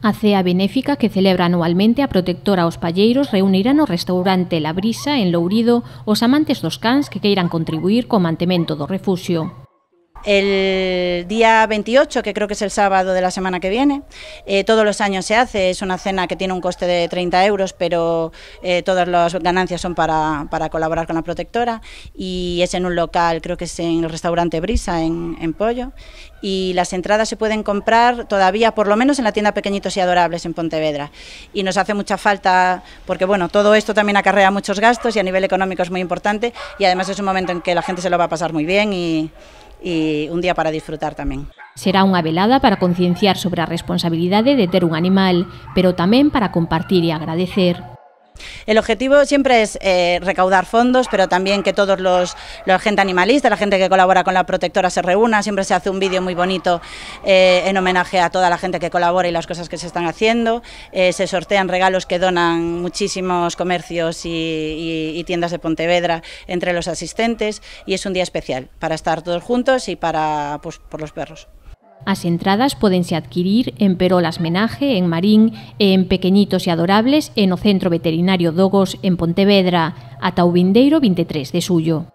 A cea benéfica que celebra anualmente a protectora aos palleiros reunirá no restaurante La Brisa, en Lourido, os amantes dos cans que queiran contribuir co mantemento do refuxio. El día 28, que creo que es el sábado de la semana que viene, todos los años se hace, es una cena que tiene un coste de 30 euros, pero todas las ganancias son para colaborar con la protectora, y es en un local, creo que es en el restaurante Brisa, en Pollo, y las entradas se pueden comprar todavía, por lo menos en la tienda Pequeñitos y Adorables en Pontevedra, y nos hace mucha falta, porque bueno, todo esto también acarrea muchos gastos y a nivel económico es muy importante, y además es un momento en que la gente se lo va a pasar muy bien y un día para disfrutar tamén. Será unha velada para concienciar sobre a responsabilidade de ter un animal, pero tamén para compartir e agradecer. El objetivo siempre es recaudar fondos, pero también que todos la gente animalista, la gente que colabora con la protectora se reúna. Siempre se hace un vídeo muy bonito en homenaje a toda la gente que colabora y las cosas que se están haciendo. Se sortean regalos que donan muchísimos comercios y tiendas de Pontevedra entre los asistentes, y es un día especial para estar todos juntos y para, pues, por los perros. As entradas pódense adquirir en Perolas Menaje, en Marín, e en Pequeñitos e Adorables e no Centro Veterinario Dogos en Pontevedra ata o vindeiro 23 de xullo.